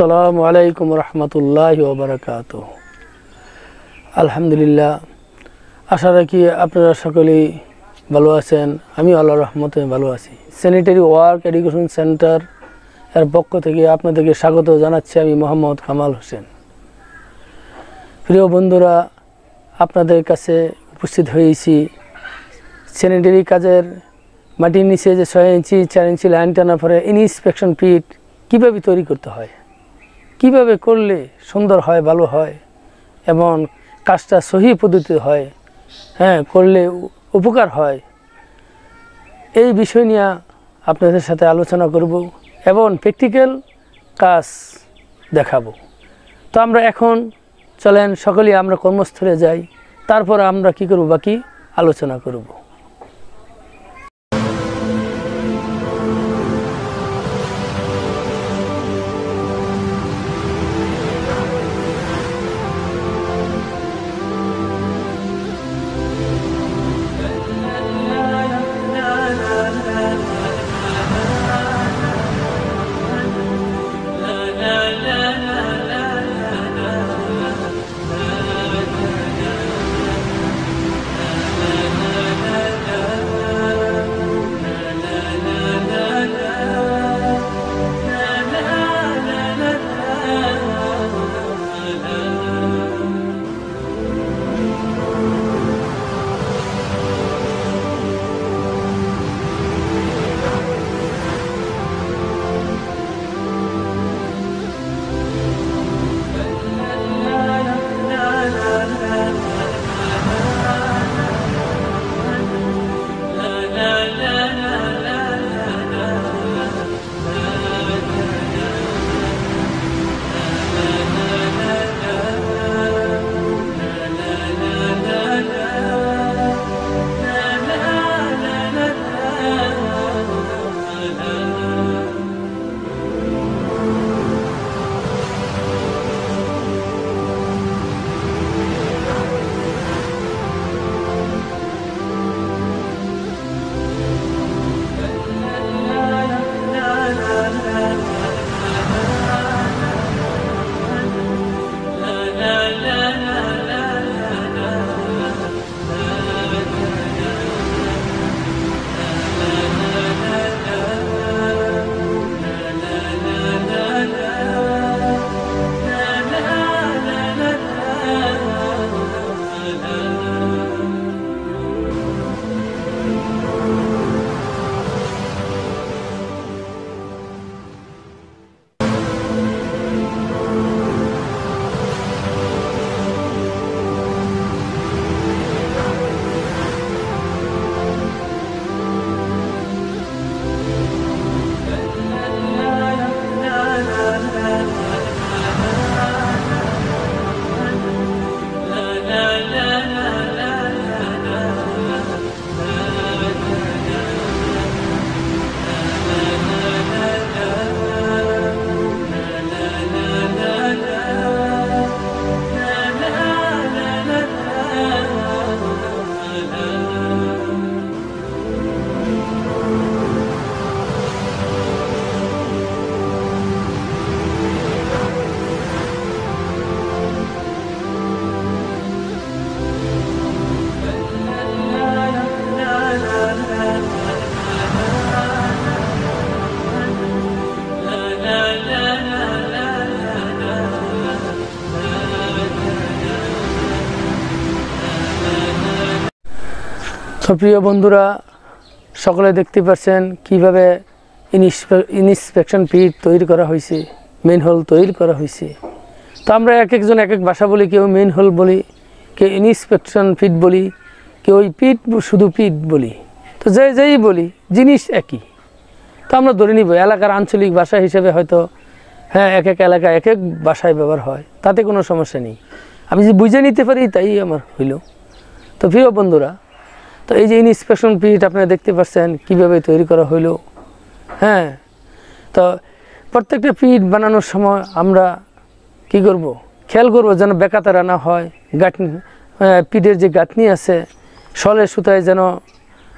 আসসালামু আলাইকুম রহমতুল্লাহি ওয়া বারাকাতুহু। আলহামদুলিল্লাহ, আশা রাখি আপনারা সকলেই ভালো আছেন। আমি আল্লাহর রহমতে ভালো আছি। স্যানিটারি ওয়ার্ক এডুকেশন সেন্টার এর পক্ষ থেকে আপনাদেরকে স্বাগত জানাচ্ছি। আমি মোহাম্মদ কামাল হোসেন। প্রিয় বন্ধুরা, আপনাদের কাছে উপস্থিত হয়েছি স্যানিটারি কাজের মাটির নিচে যে 6 ইঞ্চি 4 ইঞ্চি লাইন টানার পরে ইনস্পেকশন পিট কীভাবে তৈরি করতে হয়, কিভাবে করলে সুন্দর হয়, ভালো হয় এবং কাজটা সহি পদ্ধতি হয়, করলে উপকার হয়, এই বিষয় নিয়ে আপনাদের সাথে আলোচনা করব এবং প্র্যাকটিক্যাল কাজ দেখাবো। তো আমরা এখন চলেন সকলেই আমরা কর্মস্থলে যাই, তারপর আমরা কি করব, বাকি আলোচনা করব। তো প্রিয় বন্ধুরা, সকলে দেখতে পাচ্ছেন কিভাবে ইনস্পেকশন পিট তৈরি করা হয়েছে, মেন হোল তৈরি করা হয়েছে। তো আমরা এক একজন এক এক ভাষা বলি, কেউ মেন হোল বলি, কেউ ইনস্পেকশন পিট বলি, কেউ ওই পিট শুধু পিট বলি। তো যেই বলি জিনিস একই। তো আমরা ধরে নিব এলাকার আঞ্চলিক ভাষা হিসেবে হয়তো এক এক এলাকায় এক এক ভাষায় ব্যবহার হয়, তাতে কোনো সমস্যা নেই। আমি যে বুঝে নিতে পারি তাই আমার হইল। তো প্রিয় বন্ধুরা, তো এই যে ইনস্পেকশন পিট আপনারা দেখতে পাচ্ছেন কিভাবে তৈরি করা হইলো। তো প্রত্যেকটা পিট বানানোর সময় আমরা কি করব, খেয়াল করব যেন বেকাতারা না হয়, গাঁথনি পিঠের যে গাঁথনি আছে শলের সুতায় যেন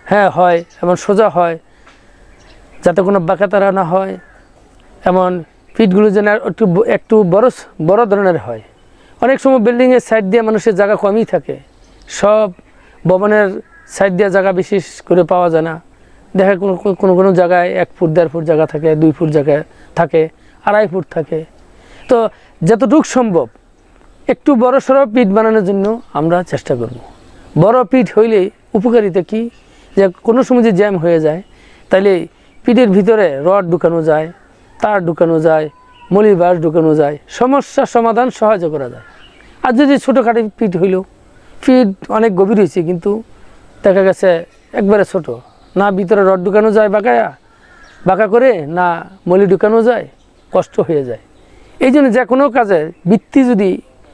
হয় এমন সোজা হয়, যাতে কোনো বেকাতারা না হয়, এমন পিঠগুলো যেন একটু বড় ধরনের হয়। অনেক সময় বিল্ডিংয়ের সাইড দিয়ে মানুষের জায়গা কমই থাকে, সব ভবনের সাইড দিয়ে জায়গা বিশেষ করে পাওয়া যায় না। দেখা কোনো জায়গায় 1 ফুট 1.5 ফুট জায়গা থাকে, 2 ফুট জায়গা থাকে, 2.5 ফুট থাকে। তো যতটুকু সম্ভব একটু বড় সড়ো পিঠ বানানোর জন্য আমরা চেষ্টা করব। বড় পিঠ হইলে উপকারিতা কি, যে কোনো সময় যে জ্যাম হয়ে যায় তাইলে পিঠের ভিতরে রড ঢুকানো যায়, তার ঢুকানো যায়, মলি বাঁশ ঢুকানো যায়, সমস্যার সমাধান সহজে করা যায়। আর যদি ছোটোখাটো পিঠ হইল, পিঠ অনেক গভীর হয়েছে কিন্তু দেখা গেছে একবারে ছোট, না ভিতরে রড ঢুকানো যায় বাঁকা করে, না মলি ঢুকানো যায়, কষ্ট হয়ে যায়। এই জন্য যে কোনো কাজের ভিত্তি যদি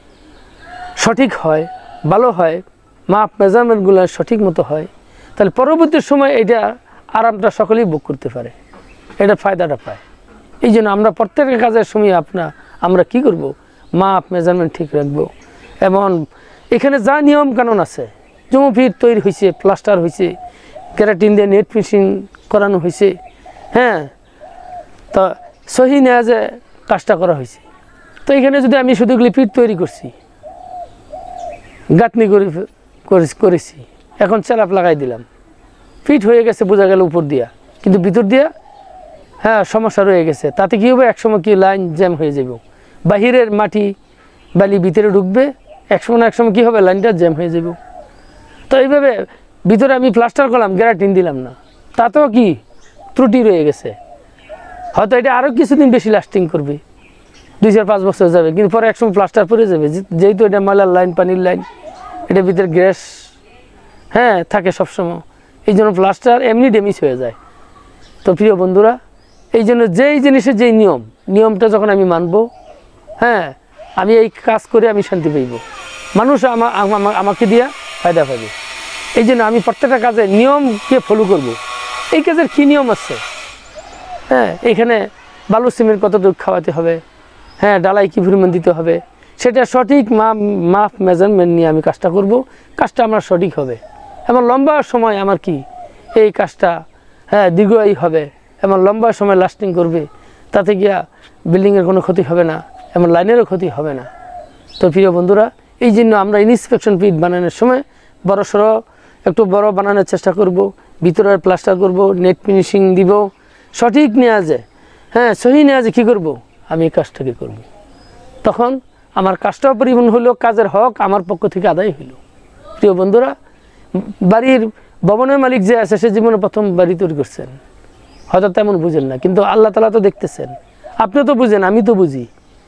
সঠিক হয়, ভালো হয়, মাপ মেজারমেন্টগুলো সঠিক মতো হয়, তাহলে পরবর্তী সময় এটা আরামটা সকলেই ভোগ করতে পারে, এটা ফায়দাটা পায়। এই জন্য আমরা প্রত্যেকের কাজের সময় আমরা কি করব, মাপ মেজারমেন্ট ঠিক রাখবো। এবং এখানে যা নিয়ম কানুন আছে, জমিপিট তৈরি হয়েছে, প্লাস্টার হয়েছে, কেরাটিন দিয়ে নেট ফিনিশিং করানো হয়েছে, হ্যাঁ, তো সহি নেওয়াজে কাজটা করা হয়েছে। তো এখানে যদি আমি শুধু পিঠ তৈরি করছি, গাঁথনি করেছি, এখন চালাপ লাগাই দিলাম, ফিট হয়ে গেছে বোঝা গেল উপর দিয়া, কিন্তু ভিতর দিয়া হ্যাঁ সমস্যা রয়ে গেছে। তাতে কী হবে, একসময় কি লাইন জ্যাম হয়ে যাব, বাহিরের মাটি বালি ভিতরে ঢুকবে, একসময় কী হবে, লাইনটা জ্যাম হয়ে যাব। তো এইভাবে ভিতরে আমি প্লাস্টার করলাম, গ্যারাটিন দিলাম না, তাতেও কি ত্রুটি রয়ে গেছে। হয়তো এটা আরও কিছুদিন বেশি লাস্টিং করবে, 2-4-5 বছর যাবে, কিন্তু পরে একসময় প্লাস্টার পরে যাবে, যেহেতু এটা ময়লার লাইন, পানির লাইন, এটার ভিতরে গ্যাস হ্যাঁ থাকে সবসময়, এই জন্য প্লাস্টার এমনি ড্যামেজ হয়ে যায়। তো প্রিয় বন্ধুরা, এই জন্য যেই জিনিসের যেই নিয়মটা যখন আমি মানব, হ্যাঁ, আমি এই কাজ করে আমি শান্তি পাইব, মানুষ আমাকে দিয়া ফায়দা পাবে। এই জন্য আমি প্রত্যেকটা কাজে নিয়মকে ফলো করব। এই কাজের কী নিয়ম আছে, হ্যাঁ, এখানে বালু সিমেন্ট কতটুকু খাওয়াতে হবে, হ্যাঁ, ডালাই কী পরিমাণ দিতে হবে, সেটা সঠিক মাপ মেজারমেন্ট নিয়ে আমি কাজটা করব, কাজটা আমার সঠিক হবে এবং লম্বা সময় আমার কি এই কাজটা হ্যাঁ দীর্ঘায়ী হবে এবং লম্বা সময় লাস্টিং করবে, তাতে গিয়া বিল্ডিংয়ের কোনো ক্ষতি হবে না এবং লাইনেরও ক্ষতি হবে না। তো প্রিয় বন্ধুরা, এই জন্য আমরা ইনস্পেকশন পিট বানানোর সময় বড় সড়ো একটু বড় বানানোর চেষ্টা করব, ভিতরের প্লাস্টার করব, নেট ফিনিশিং দিব, সঠিক নেওয়াজে হ্যাঁ সহি নেওয়াজে কী করব, আমি এই কাজটাকে করব। তখন আমার কাজটাও পরিপূর্ণ হলো, কাজের হক আমার পক্ষ থেকে আদায় হইল। প্রিয় বন্ধুরা, বাড়ির ভবনের মালিক যে আছে, সে জীবনে প্রথম বাড়ি তৈরি করছেন, হয়তো তেমন বুঝেন না, কিন্তু আল্লাহ তাআলা তো দেখতেছেন, আপনিও তো বুঝেন, আমি তো বুঝি।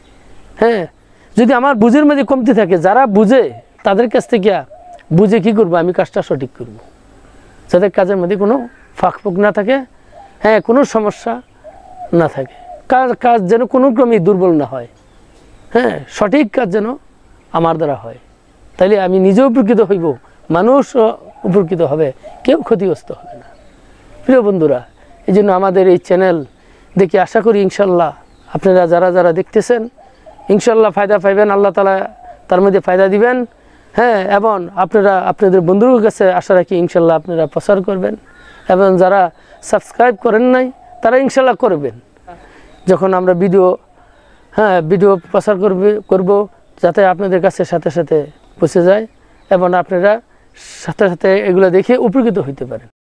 হ্যাঁ, যদি আমার বুঝের মাঝে কমতি থাকে, যারা বুঝে তাদের কাছ থেকে বুঝে কী করবো, আমি কাজটা সঠিক করব, যাতে কাজের মধ্যে কোনো ফাঁক না থাকে, হ্যাঁ, কোনো সমস্যা না থাকে, কাজ যেন কোনো ক্রমেই দুর্বল না হয়, হ্যাঁ, সঠিক কাজ যেন আমার দ্বারা হয়, তাইলে আমি নিজেও উপকৃত হইব, মানুষও উপকৃত হবে, কেউ ক্ষতিগ্রস্ত হবে না। প্রিয় বন্ধুরা, এই জন্য আমাদের এই চ্যানেল দেখে আশা করি ইনশাল্লাহ আপনারা যারা দেখতেছেন ইনশাল্লাহ ফায়দা পাইবেন, আল্লাহ তাআলা তার মধ্যে ফায়দা দিবেন, হ্যাঁ, এবং আপনারা আপনাদের বন্ধুদের কাছে আশা রাখি ইনশাল্লাহ আপনারা প্রচার করবেন, এবং যারা সাবস্ক্রাইব করেন নাই তারা ইনশাল্লাহ করবেন। যখন আমরা ভিডিও প্রচার করব যাতে আপনাদের কাছে সাথে সাথে পৌঁছে যায় এবং আপনারা সাথে সাথে এগুলো দেখে উপকৃত হইতে পারেন।